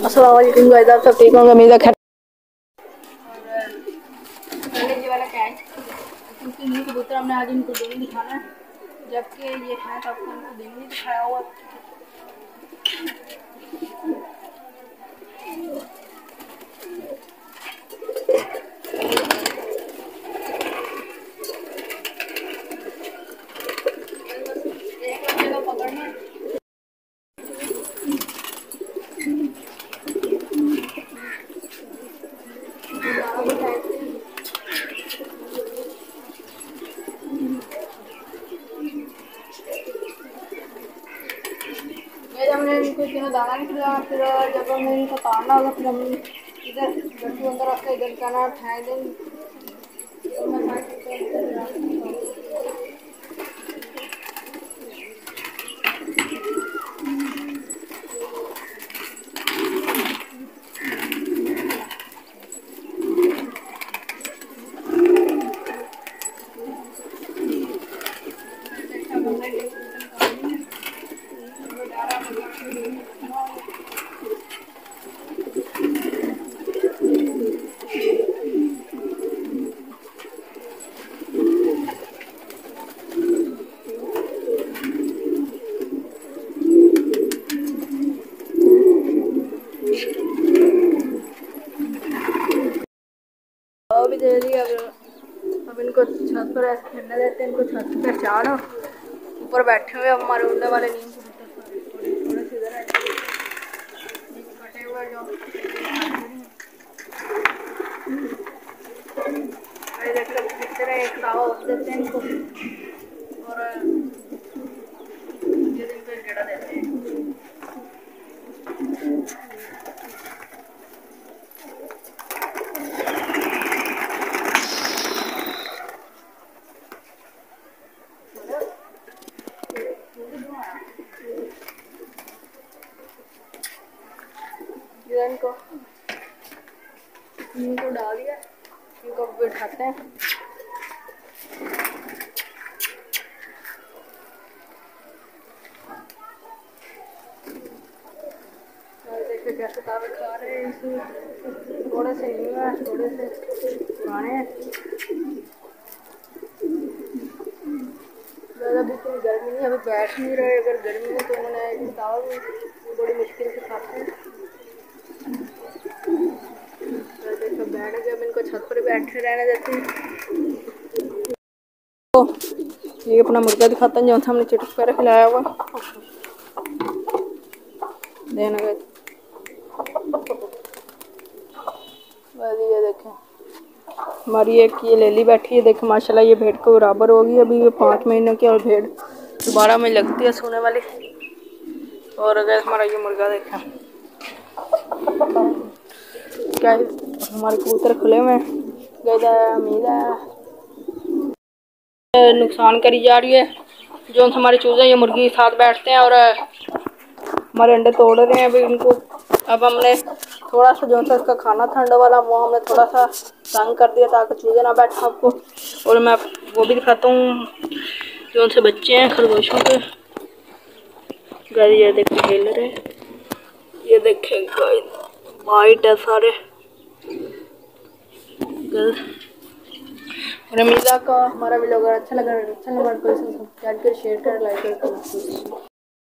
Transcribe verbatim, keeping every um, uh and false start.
अस्सलाम वालेकुम गाइस, आप सब ठीक होंगे उम्मीद है। खैर ये वाला क्या है क्योंकि ये कबूतर हमने आज इनको दिन दिखाना है, जबकि ये है तो आपको इनको दिन नहीं दिखाया हुआ। एक बच्चे को पकड़ना है। हमने इनको इतना दाना नहीं खिलाया, फिर जब हमें इनको तारना होगा फिर हम इधर घर के अंदर रखते इधर का ना फेंक देंगे। भी दे दी। अब अब इनको छत पर ऐसे खेलने देते हैं। इनको छत पर चाड़ो, ऊपर बैठे हुए हमारे उड़ने वाले नीम थोड़े से इधर कटे हुए जो एक तावा देते हैं इनको और ये दिन पे गेड़ा देते हैं। इनको इनको डाल दिया, इनको बिठाते हैं। देखिए कैसे तावे खा रहे हैं। इसमें थोड़े से न्यू है, थोड़े से पुराने हैं। अभी कोई गर्मी नहीं, अभी बैठ नहीं रहे। अगर गर्मी है तो उन्होंने एक तावा भी बड़ी मुश्किल से खाते हैं। देखो बैठ गए, अब इनको छत पर बैठे रहने देते हैं। तो ये अपना मुर्गा दिखाता है जो हमने चिटक कर खिलाया हुआ देना गए। ये देखें हमारी एक ये लेली बैठी है। देखें माशाल्लाह ये भेड़ को बराबर होगी। अभी ये पाँच महीने की और भेड़ दोबारा में लगती है सोने वाली। और अगर हमारा ये मुर्गा देखें क्या हमारे कबूतर खुले हुए गए उम्मीद है नुकसान करी जा रही है। जो हमारे चूजे ये मुर्गी साथ बैठते हैं और हमारे अंडे तोड़ रहे हैं। अभी इनको अब हमने थोड़ा सा जो सा इसका खाना था अंडे वाला वो हमने थोड़ा सा तंग कर दिया ताकि चूजे ना बैठे आपको। और मैं वो भी दिखाता हूँ जो उनसे बच्चे हैं खरगोशों के। ये देखे खेल रहे हैं, ये देखे वाइट है सारे। और उम्मीद है का हमारा वीडियो अगर अच्छा लगा अच्छा लगा तो सब्सक्राइब कर शेयर कर लाइक कर।